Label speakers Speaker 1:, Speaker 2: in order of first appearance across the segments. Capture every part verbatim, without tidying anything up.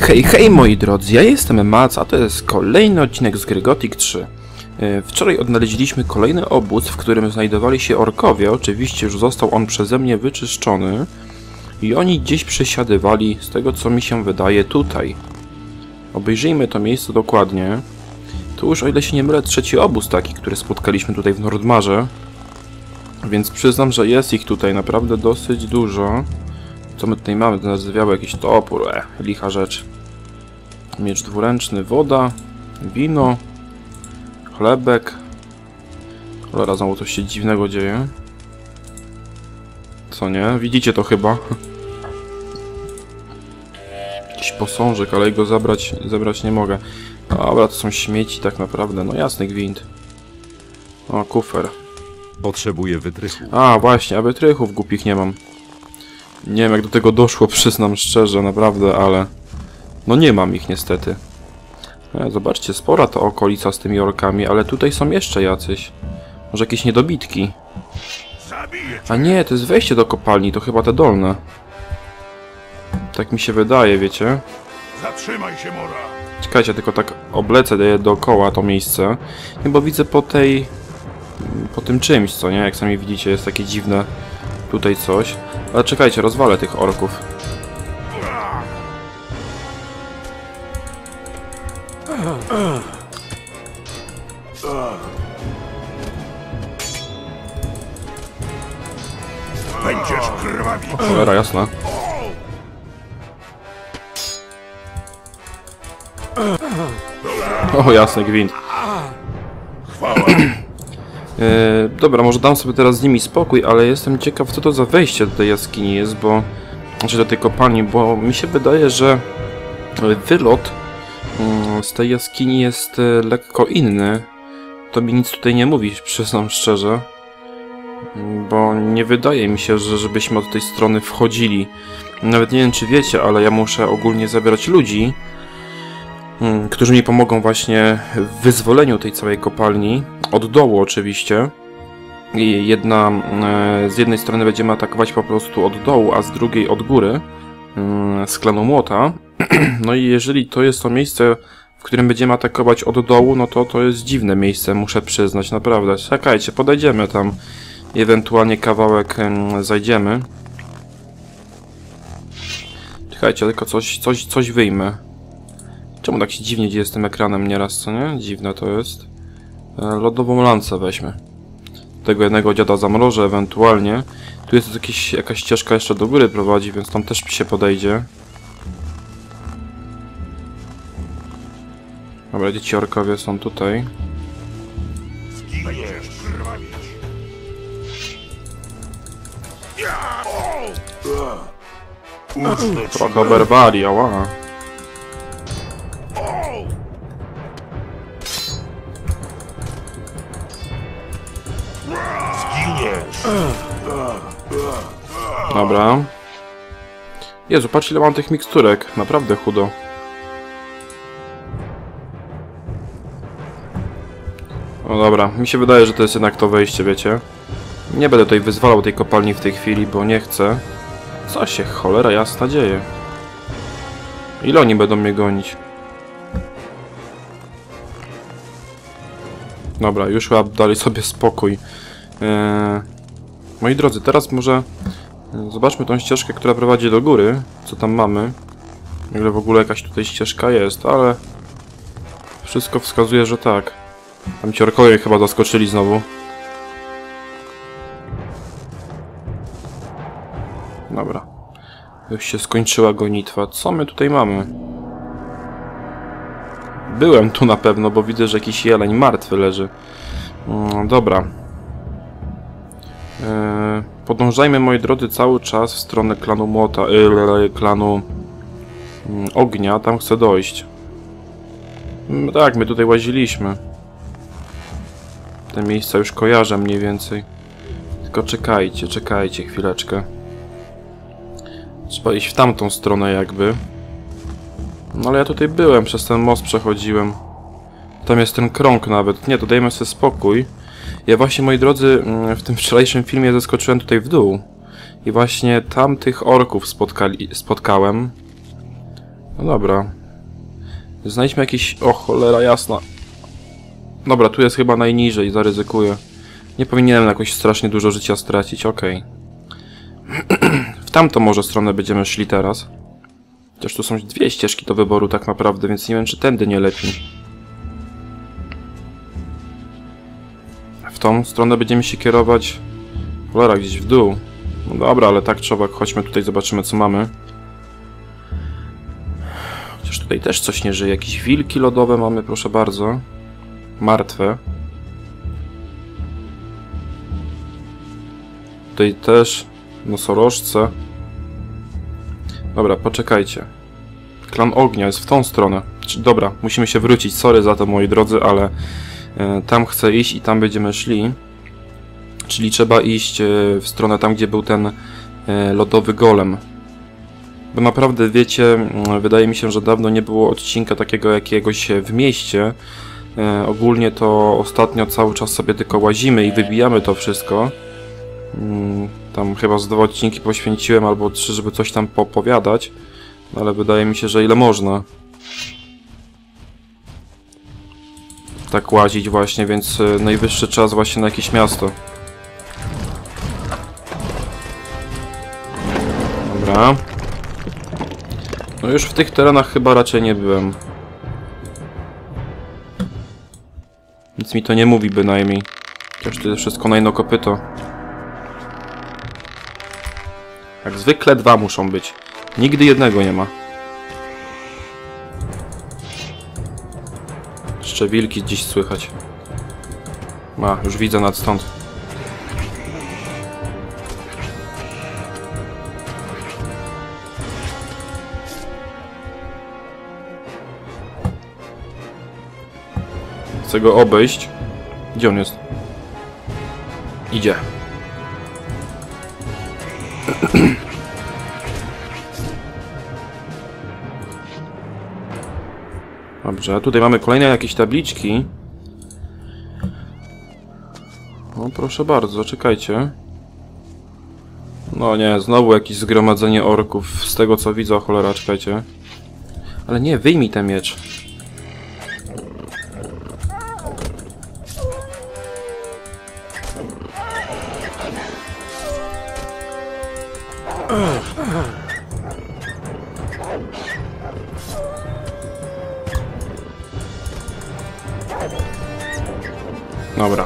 Speaker 1: Hej, hej moi drodzy, ja jestem Mac, a to jest kolejny odcinek z gry Gothic trzy. Wczoraj odnaleźliśmy kolejny obóz, w którym znajdowali się orkowie. Oczywiście już został on przeze mnie wyczyszczony. I oni gdzieś przesiadywali, z tego co mi się wydaje, tutaj. Obejrzyjmy to miejsce dokładnie. Tu już, o ile się nie mylę, trzeci obóz taki, który spotkaliśmy tutaj w Nordmarze. Więc przyznam, że jest ich tutaj naprawdę dosyć dużo. Co my tutaj mamy? To nazywało jakiś topór, e, licha rzecz. Miecz dwuręczny, woda, wino, chlebek. Cholera, znowu coś się dziwnego dzieje. Co nie? Widzicie to chyba? Jakiś posążek, ale go zabrać, zabrać nie mogę. Dobra, to są śmieci tak naprawdę. No jasny gwint. O, kufer.
Speaker 2: Potrzebuję wytrychów.
Speaker 1: A, właśnie, a wytrychów głupich nie mam. Nie wiem jak do tego doszło, przyznam szczerze, naprawdę, ale... No nie mam ich niestety. E, zobaczcie, spora to okolica z tymi orkami, ale tutaj są jeszcze jacyś. Może jakieś niedobitki. A nie, to jest wejście do kopalni, to chyba te dolne. Tak mi się wydaje, wiecie?
Speaker 3: Zatrzymaj się, Mora!
Speaker 1: Czekajcie, tylko tak oblecę dookoła to miejsce. Nie, bo widzę po tej... po tym czymś, co nie? Jak sami widzicie, jest takie dziwne tutaj coś. Ale czekajcie, rozwalę tych orków.
Speaker 3: Będziesz krwawić!
Speaker 1: O, cholera, jasna. O, jasny gwint.
Speaker 3: Chwała!
Speaker 1: E, dobra, może dam sobie teraz z nimi spokój, ale jestem ciekaw, co to za wejście do tej jaskini jest, bo... Znaczy do tej kopalni, bo mi się wydaje, że wylot mm, z tej jaskini jest e, lekko inny. To mi nic tutaj nie mówi, przyznam szczerze. Bo nie wydaje mi się, że żebyśmy od tej strony wchodzili. Nawet nie wiem, czy wiecie, ale ja muszę ogólnie zabierać ludzi, mm, którzy mi pomogą właśnie w wyzwoleniu tej całej kopalni. Od dołu oczywiście. I jedna, e, z jednej strony będziemy atakować po prostu od dołu, a z drugiej od góry. E, z klanu Młota. No i jeżeli to jest to miejsce, w którym będziemy atakować od dołu, no to to jest dziwne miejsce, muszę przyznać, naprawdę. Czekajcie, podejdziemy tam. Ewentualnie kawałek e, zajdziemy. Czekajcie, tylko coś, coś, coś wyjmę. Czemu tak się dziwnie dzieje z tym ekranem nieraz, co nie? Dziwne to jest. E, lodową lancę weźmy. Tego jednego dziada zamrożę ewentualnie. Tu jest jakieś, jakaś ścieżka jeszcze do góry prowadzi, więc tam też się podejdzie. Dobra, dzieci orkowie są tutaj.
Speaker 3: Będziesz krwawić! Ucznę ci!
Speaker 1: Trochę oberwali, ała.
Speaker 3: Zginiesz!
Speaker 1: Dobra. Jezu, patrz ile mam tych miksturek. Naprawdę chudo. No dobra, mi się wydaje, że to jest jednak to wejście, wiecie. Nie będę tutaj wyzwalał tej kopalni w tej chwili, bo nie chcę. Co się cholera jasna dzieje? Ile oni będą mnie gonić? Dobra, już chyba dali sobie spokój. Eee, moi drodzy, teraz może zobaczmy tą ścieżkę, która prowadzi do góry. Co tam mamy? Ile w ogóle jakaś tutaj ścieżka jest, ale... Wszystko wskazuje, że tak. Tam ci orkowie chyba zaskoczyli znowu. Dobra. Już się skończyła gonitwa. Co my tutaj mamy? Byłem tu na pewno, bo widzę, że jakiś jeleń martwy leży. Mm, dobra. Eee, podążajmy, moi drodzy, cały czas w stronę klanu Młota, yy, klanu yy, Ognia. Tam chcę dojść. No tak, my tutaj łaziliśmy. Te miejsca już kojarzę mniej więcej. Tylko czekajcie, czekajcie chwileczkę. Trzeba iść w tamtą stronę jakby. No ale ja tutaj byłem, przez ten most przechodziłem. Tam jest ten krąg nawet. Nie, to dajmy sobie spokój. Ja właśnie, moi drodzy, w tym wczorajszym filmie zeskoczyłem tutaj w dół. I właśnie tam tych orków spotkali, spotkałem. No dobra. Znajdźmy jakiś... O, cholera jasna. Dobra, tu jest chyba najniżej, zaryzykuję. Nie powinienem jakoś strasznie dużo życia stracić, okej. Okay. W tamtą może stronę będziemy szli teraz. Chociaż tu są dwie ścieżki do wyboru tak naprawdę, więc nie wiem, czy tędy nie lepiej. W tą stronę będziemy się kierować... Cholera, gdzieś w dół. No dobra, ale tak trzeba, chodźmy tutaj, zobaczymy co mamy. Chociaż tutaj też coś nie żyje. Jakieś wilki lodowe mamy, proszę bardzo. Martwe. Tutaj też nosorożce. Dobra, poczekajcie. Klan ognia jest w tą stronę. Dobra, musimy się wrócić. Sorry za to, moi drodzy, ale e, tam chcę iść i tam będziemy szli. Czyli trzeba iść e, w stronę tam, gdzie był ten e, lodowy golem. Bo naprawdę, wiecie, wydaje mi się, że dawno nie było odcinka takiego jakiegoś w mieście. E, ogólnie to ostatnio cały czas sobie tylko łazimy i wybijamy to wszystko. Mm, tam chyba z dwa odcinki poświęciłem, albo trzy, żeby coś tam poopowiadać. Ale wydaje mi się, że ile można. Tak łazić właśnie, więc e, najwyższy czas właśnie na jakieś miasto. Dobra. No już w tych terenach chyba raczej nie byłem. Nic mi to nie mówi bynajmniej. Chociaż to jest wszystko na jedno kopyto. Jak zwykle dwa muszą być. Nigdy jednego nie ma. Jeszcze wilki gdzieś słychać. Ma, już widzę nad stąd. Chcę go obejść. Gdzie on jest? Idzie. Dobrze, tutaj mamy kolejne jakieś tabliczki. O, proszę bardzo, czekajcie. No nie, znowu jakieś zgromadzenie orków. Z tego co widzę, cholera, czekajcie. Ale nie, wyjmij ten miecz. Dobra.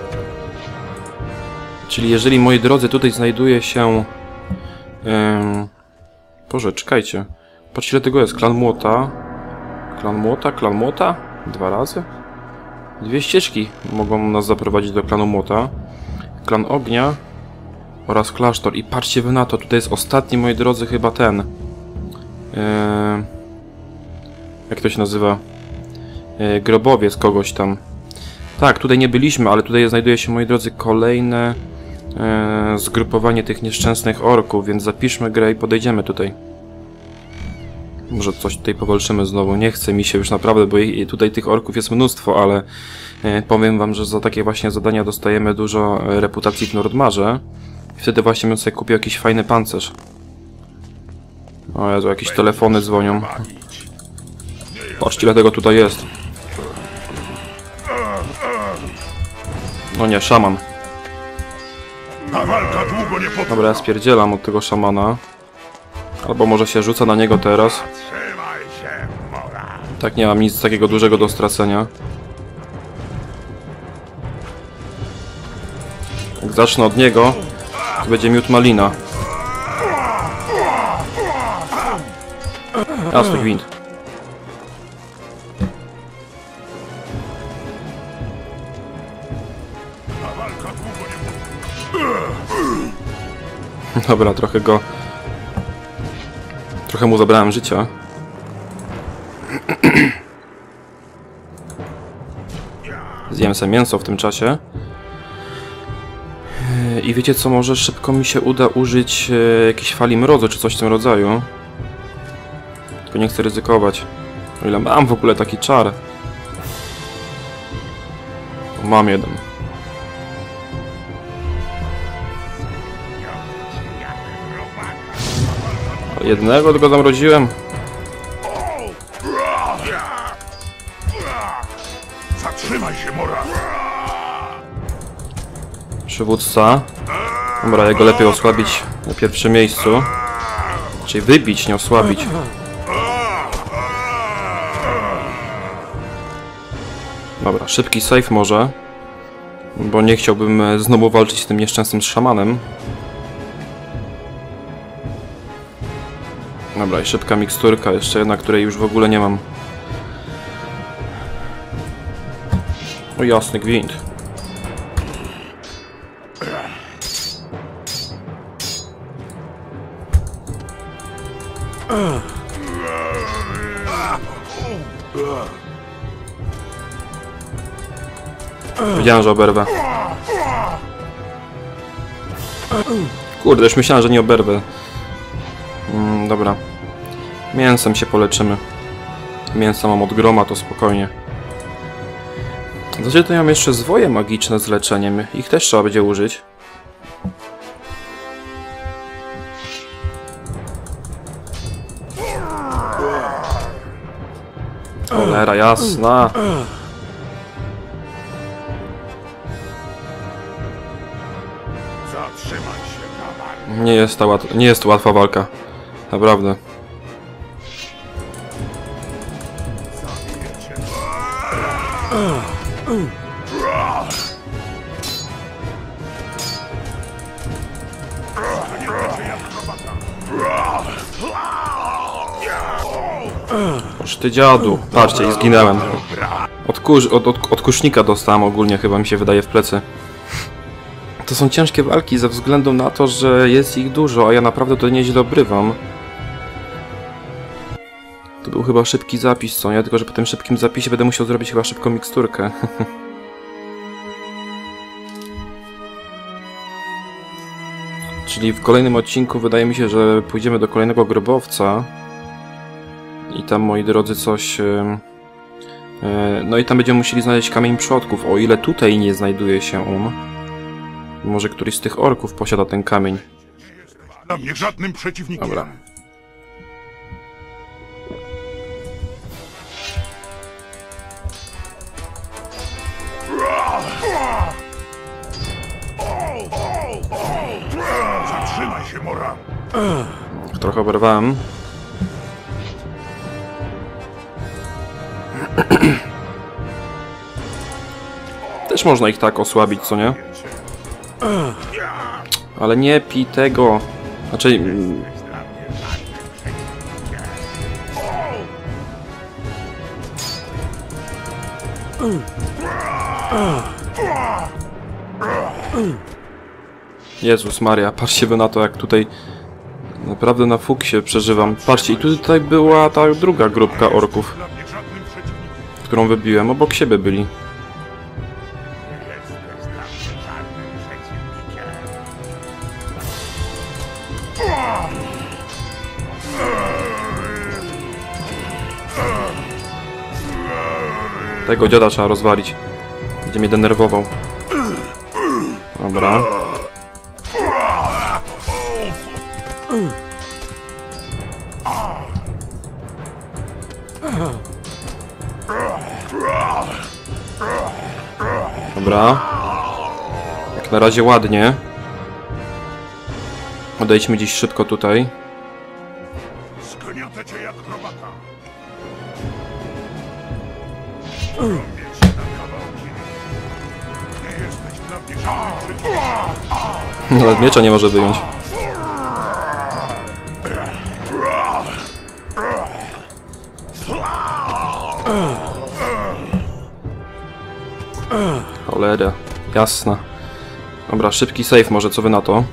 Speaker 1: Czyli jeżeli, moi drodzy, tutaj znajduje się... Ym... Boże, czekajcie. Patrzcie, ile tego jest. Klan Młota. Klan Młota, Klan Młota. Dwa razy. Dwie ścieżki mogą nas zaprowadzić do Klanu Młota. Klan Ognia oraz klasztor. I patrzcie wy na to, tutaj jest ostatni, moi drodzy, chyba ten. Yy... Jak to się nazywa? Yy, grobowiec kogoś tam. Tak, tutaj nie byliśmy, ale tutaj znajduje się, moi drodzy, kolejne yy, zgrupowanie tych nieszczęsnych orków, więc zapiszmy grę i podejdziemy tutaj. Może coś tutaj powalczymy znowu. Nie chce mi się już naprawdę, bo tutaj tych orków jest mnóstwo, ale yy, powiem wam, że za takie właśnie zadania dostajemy dużo reputacji w Nordmarze. I wtedy właśnie bym sobie kupił jakiś fajny pancerz. O Jezu, jakieś telefony dzwonią. Patrzcie, ile tego tutaj jest. No nie, szaman.
Speaker 3: Ta walka długo nie potrwa.
Speaker 1: Dobra, ja spierdzielam od tego szamana. Albo może się rzucę na niego teraz.
Speaker 3: Trzymaj się, mora.
Speaker 1: Tak, nie mam nic takiego dużego do stracenia. Jak zacznę od niego, to będzie miód malina. Jasny gwint.
Speaker 3: Ta walka długo nie potrwa.
Speaker 1: Dobra, trochę go... Trochę mu zabrałem życia. Zjem sobie mięso w tym czasie. I wiecie co, może szybko mi się uda użyć e, jakiejś fali mrozu, czy coś w tym rodzaju. Tylko nie chcę ryzykować. O ile mam w ogóle taki czar. O, mam jeden. Jednego tylko zamroziłem.
Speaker 3: Zatrzymaj się, Mora!
Speaker 1: Przywódca. Dobra, jego lepiej osłabić na pierwszym miejscu. Czyli wybić, nie osłabić. Dobra, szybki save może. Bo nie chciałbym znowu walczyć z tym nieszczęsnym szamanem. Dobra, i szybka miksturka, jeszcze jedna, której już w ogóle nie mam. O jasny gwint. Wiedziałem, że oberwę. Kurde, już myślałem, że nie oberwę. Mm, dobra. Mięsem się poleczymy. Mięsa mam od groma, to spokojnie. W zasadzie to ja mam jeszcze zwoje magiczne z leczeniem. Ich też trzeba będzie użyć. Cholera jasna.
Speaker 3: Zatrzymaj się, Kawal!
Speaker 1: Nie jest, ta łat nie jest to łatwa walka. Naprawdę.
Speaker 3: Zabiję cię.
Speaker 1: Oż ty dziadu. Patrzcie, i zginęłem. Od, kurz od, od, od kusznika dostałem ogólnie, chyba mi się wydaje, w plecy. To są ciężkie walki ze względu na to, że jest ich dużo, a ja naprawdę to nieźle obrywam. To był chyba szybki zapis, co nie? Tylko że po tym szybkim zapisie będę musiał zrobić chyba szybką miksturkę. Czyli w kolejnym odcinku wydaje mi się, że pójdziemy do kolejnego grobowca. I tam, moi drodzy, coś... Yy, yy, no i tam będziemy musieli znaleźć kamień przodków, o ile tutaj nie znajduje się on. Może któryś z tych orków posiada ten kamień.
Speaker 3: Dla mnie żadnym przeciwnikiem.
Speaker 1: Dobra.
Speaker 3: Zatrzymaj się, Mora!
Speaker 1: Trochę oberwałem. Też można ich tak osłabić, co nie? Ale nie pij tego. Znaczy... mm, Jezus Maria, patrzcie wy na to, jak tutaj naprawdę na fuksie przeżywam. Patrzcie, i tutaj była ta druga grupka orków,
Speaker 3: Dla mnie żadnym przeciwnikiem.
Speaker 1: którą wybiłem. Obok siebie byli.
Speaker 3: Jesteś dla mnie żadnym przeciwnikiem.
Speaker 1: Tego dziada trzeba rozwalić. Będzie mnie denerwował. Dobra. Dobra. Jak na razie ładnie. Odejdźmy dziś szybko tutaj.
Speaker 3: Zgniotę cię jak robaka. Robię cię na kawałki. Nie jesteś dla mnie żadnym przeciwnikiem.
Speaker 1: Nawet miecza nie może wyjąć. Cholera, jasna. Dobra, szybki save może, co wy na to?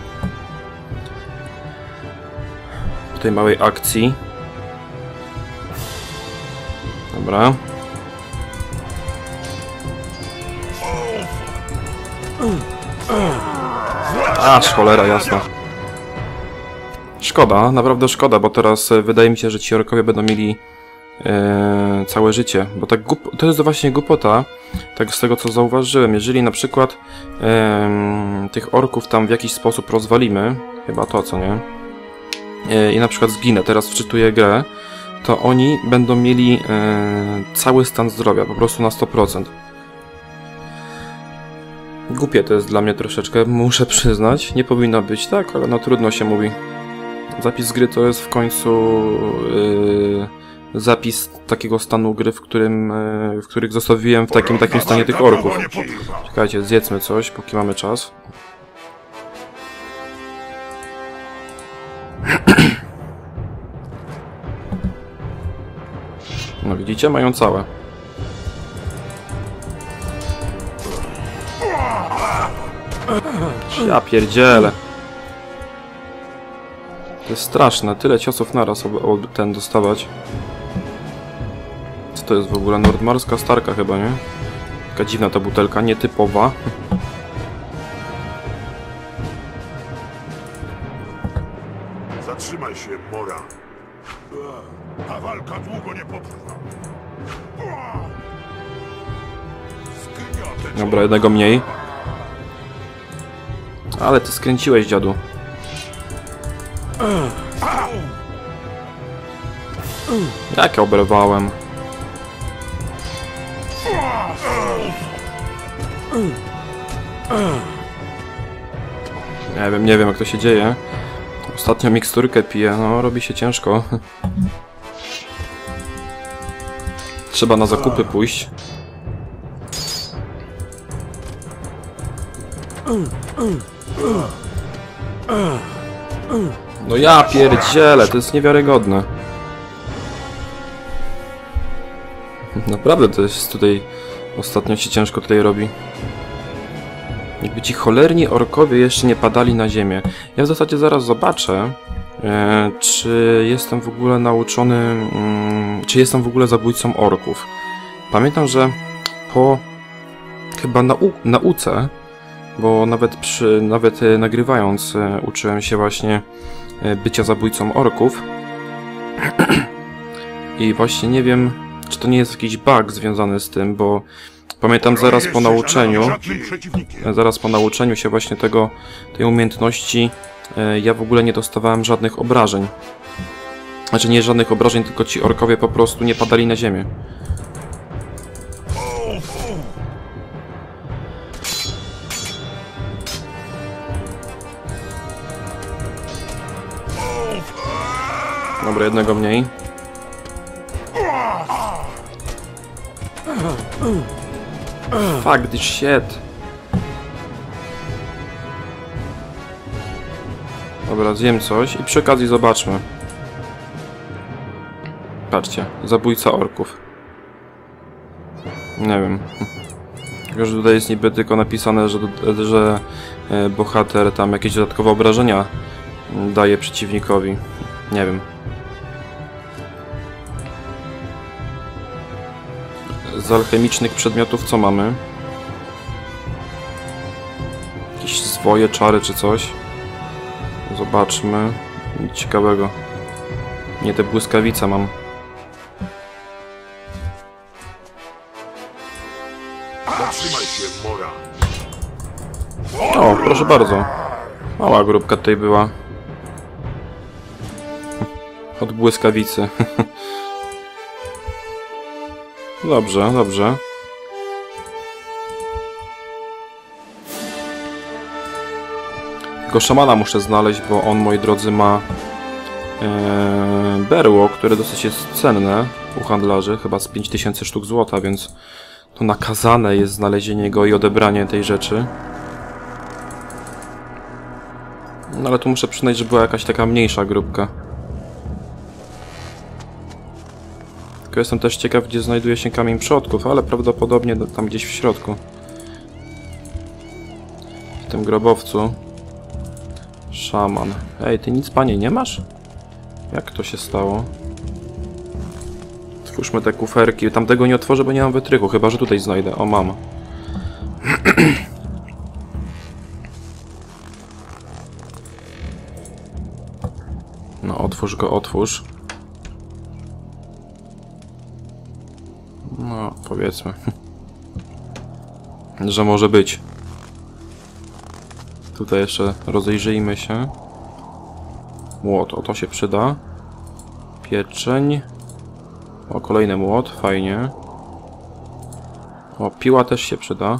Speaker 1: W tej małej akcji. Dobra. Aż cholera, jasna. Szkoda, naprawdę szkoda, bo teraz e, wydaje mi się, że ci orkowie będą mieli e, całe życie. Bo tak głup to jest właśnie głupota, tak z tego co zauważyłem. Jeżeli na przykład e, tych orków tam w jakiś sposób rozwalimy, chyba to co nie, e, i na przykład zginę, teraz wczytuję grę, to oni będą mieli e, cały stan zdrowia, po prostu na sto procent. Głupie to jest dla mnie troszeczkę, muszę przyznać. Nie powinno być tak, ale no trudno się mówi. Zapis gry to jest w końcu yy, zapis takiego stanu gry, w którym yy, w których zostawiłem w takim takim stanie tych orków. Czekajcie, zjedzmy coś, póki mamy czas. No widzicie, mają całe. Ja pierdzielę. To jest straszne, tyle ciosów naraz ob ten dostawać. Co to jest w ogóle? Nordmarska Starka chyba, nie? Taka dziwna ta butelka, nietypowa.
Speaker 3: Zatrzymaj się, Mora. Ta walka długo nie potrwa. Zgniotę cię.
Speaker 1: Dobra, jednego mniej. Ale ty skręciłeś, dziadu. Jak ja oberwałem? Nie wiem, nie wiem jak to się dzieje. Ostatnio miksturkę piję, no robi się ciężko. Trzeba na zakupy pójść. No ja pierdzielę, to jest niewiarygodne. Naprawdę to jest tutaj... Ostatnio się ciężko tutaj robi. Jakby ci cholerni orkowie jeszcze nie padali na ziemię. Ja w zasadzie zaraz zobaczę, e, czy jestem w ogóle nauczony... Mm, czy jestem w ogóle zabójcą orków. Pamiętam, że po... chyba nau nauce, bo nawet przy... nawet e, nagrywając e, uczyłem się właśnie e, bycia zabójcą orków. I właśnie nie wiem, czy to nie jest jakiś bug związany z tym, bo pamiętam zaraz po nauczeniu, zaraz po nauczeniu się właśnie tego, tej umiejętności, ja w ogóle nie dostawałem żadnych obrażeń. Znaczy nie żadnych obrażeń, tylko ci orkowie po prostu nie padali na ziemię. Dobra, jednego mniej. Fuck this shit. Dobra, zjem coś i przy okazji zobaczmy. Patrzcie, zabójca orków. Nie wiem. Tylko, że tutaj jest niby tylko napisane, że, że bohater tam jakieś dodatkowe obrażenia daje przeciwnikowi. Nie wiem. Z alchemicznych przedmiotów co mamy? Jakieś zwoje, czary czy coś? Zobaczmy. Nic ciekawego. Nie, te błyskawice mam.
Speaker 3: Zatrzymaj się, Mora.
Speaker 1: O, proszę bardzo. Mała grupka tutaj była. Od błyskawicy. Dobrze, dobrze. Tylko szamana muszę znaleźć, bo on, moi drodzy, ma e, berło, które dosyć jest cenne u handlarzy, chyba z pięć tysięcy sztuk złota, więc to nakazane jest znalezienie go i odebranie tej rzeczy. No ale tu muszę przyznać, że była jakaś taka mniejsza grupka. Tylko jestem też ciekaw, gdzie znajduje się kamień przodków, ale prawdopodobnie tam gdzieś w środku. W tym grobowcu. Szaman. Ej, ty nic, panie, nie masz? Jak to się stało? Otwórzmy te kuferki. Tamtego nie otworzę, bo nie mam wytrychu, chyba że tutaj znajdę. O, mam. No, otwórz go, otwórz. No, powiedzmy, że może być. Tutaj jeszcze rozejrzyjmy się. Młot, o to się przyda. Pieczeń. O, kolejny młot, fajnie. O, piła też się przyda.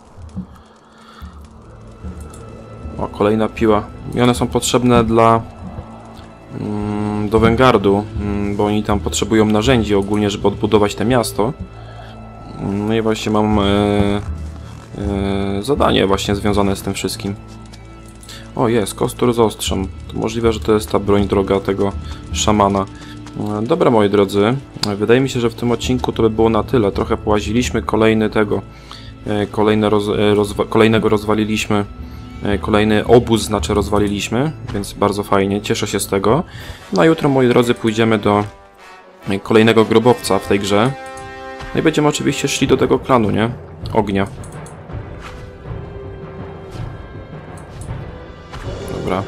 Speaker 1: O, kolejna piła. I one są potrzebne dla... Mm, do Wengardu, mm, bo oni tam potrzebują narzędzi ogólnie, żeby odbudować to miasto. No i właśnie mam... E, e, zadanie właśnie związane z tym wszystkim. O, jest, kostur z ostrzem. To możliwe, że to jest ta broń droga tego szamana. Dobra, moi drodzy, wydaje mi się, że w tym odcinku to by było na tyle. Trochę połaziliśmy, kolejny tego, kolejne roz, rozwa kolejnego rozwaliliśmy, kolejny obóz, znaczy rozwaliliśmy, więc bardzo fajnie, cieszę się z tego. No a jutro, moi drodzy, pójdziemy do kolejnego grobowca w tej grze. No i będziemy oczywiście szli do tego klanu, nie? Ognia. Dobra.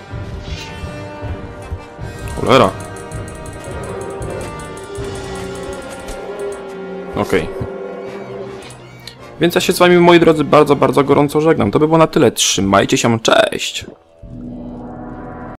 Speaker 1: Cholera. Okej. Okay. Więc ja się z wami, moi drodzy, bardzo, bardzo gorąco żegnam. To by było na tyle. Trzymajcie się, cześć!